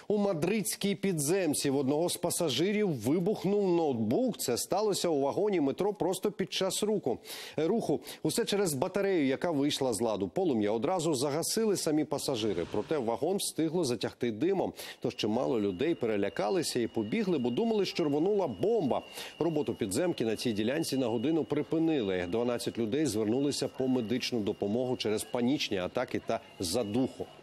У мадридській підземці в одного з пасажирів вибухнув ноутбук. Це сталося у вагоні метро просто під час руху. Усе через батарею, яка вийшла з ладу. Полум'я одразу загасили самі пасажири. Проте вагон встигло затягти димом. Тож чимало людей перелякалися і побігли, бо думали, що рвонула бомба. Роботу підземки на цій ділянці на годину припинили. 12 людей звернулися по медичну допомогу через панічні атаки та задуху.